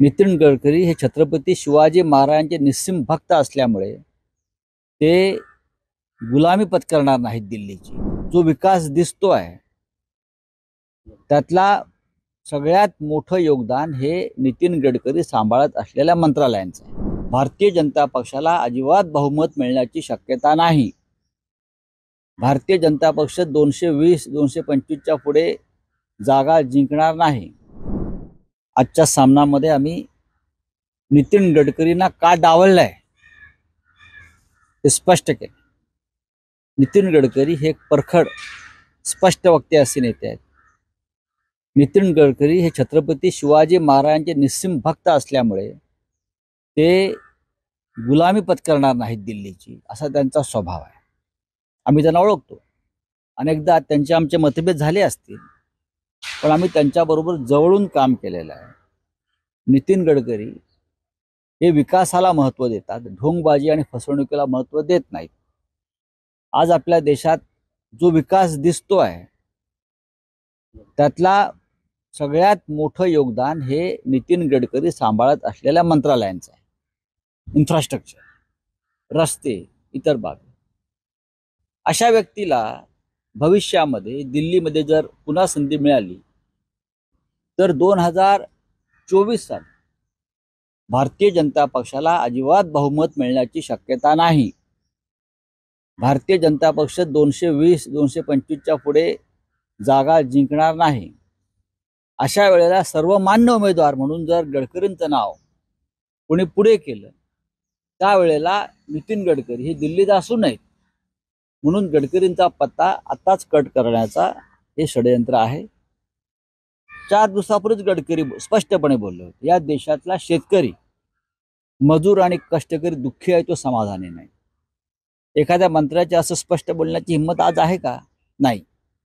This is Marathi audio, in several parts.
नितीन गडकरी हे छत्रपती शिवाजी महाराजांचे निस्सीम भक्त असल्यामुळे ते गुलामी पत्करणार नाहीत दिल्लीची। जो विकास दिसतो आहे त्यातला सगळ्यात मोठं योगदान हे नितीन गडकरी सांभाळत असलेल्या मंत्रालयांचं आहे। भारतीय जनता पक्षाला अजिबात बहुमत मिळण्याची शक्यता नाही। भारतीय जनता पक्ष 220-225च्या पुढे जागा जिंकणार नाही। आजच्या सामनामध्ये आम्ही नितीन गडकरींना का डावललंय ते स्पष्ट केले। नितीन गडकरी हे परखड स्पष्ट वक्ते असे नेते आहेत। नितीन गडकरी हे छत्रपती शिवाजी महाराजांचे निस्सीम भक्त असल्यामुळे ते गुलामी पत्करणार नाहीत दिल्लीची, असा त्यांचा स्वभाव आहे। आम्ही त्यांना ओळखतो, अनेकदा त्यांचे आमचे मतभेद झाले असतील, पण आम्ही त्यांच्याबरोबर जवळून काम केलेलं आहे। नितीन गडकरी हे विकासाला महत्त्व देतात, ढोंगबाजी आणि फसवणुकीला महत्त्व देत नाहीत। आज आपल्या देशात जो विकास दिसतो आहे त्यातला सगळ्यात मोठं योगदान हे नितीन गडकरी सांभाळत असलेल्या मंत्रालयांचं आहे। इन्फ्रास्ट्रक्चर, रस्ते, इतर बाबी। अशा व्यक्तीला भविष्यामध्ये दिल्लीमध्ये जर पुन्हा संधी मिळाली तर 2024 साली भारतीय जनता पक्षाला अजिबात बहुमत मिळण्याची शक्यता नाही। भारतीय जनता पक्ष 220-225च्या पुढे जागा जिंकणार नाही। अशा वेळेला सर्वमान्य उमेदवार म्हणून जर गडकरींचं नाव कोणी पुढे केलं त्यावेळेला नितीन गडकरी हे दिल्लीत असू नयेत म्हणून गडकरींचा पत्ता आताच कट करण्याचा हे षडयंत्र आहे। 4 दिवसापूर्वीच गडकरी स्पष्टपणे बोलले होते, या देशातला शेतकरी, मजूर आणि कष्टकरी दुःखी आहे, तो समाधानी नाही। एखाद्या मंत्र्याचे असं स्पष्ट बोलण्याची हिंमत आज आहे का? नाही।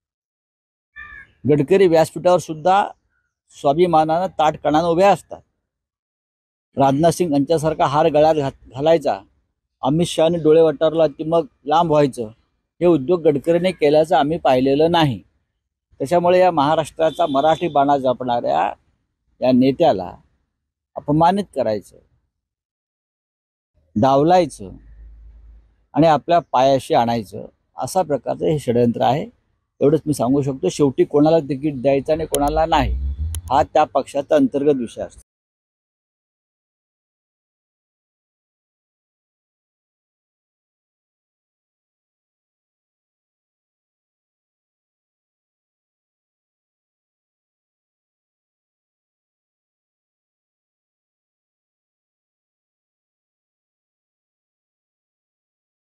गडकरी व्यासपीठावर सुद्धा स्वाभिमानानं ताठकणानं उभे असतात। राजनाथ सिंग यांच्यासारखा हार गळ्यात घालायचा, अमित शहाने डोळे वटारला की मग लांब व्हायचं, हे उद्योग गडकरीने केल्याचं आम्ही पाहिलेलं नाही। त्याच्यामुळे या महाराष्ट्राचा मराठी बाणा जपणाऱ्या या नेत्याला अपमानित करायचं, डावलायचं आणि आपल्या पायाशी आणायचं, असा प्रकारचं हे षडयंत्र आहे। एवढंच मी सांगू शकतो। शेवटी कोणाला तिकीट द्यायचं आणि कोणाला नाही हा त्या पक्षाचा अंतर्गत विषय असतो।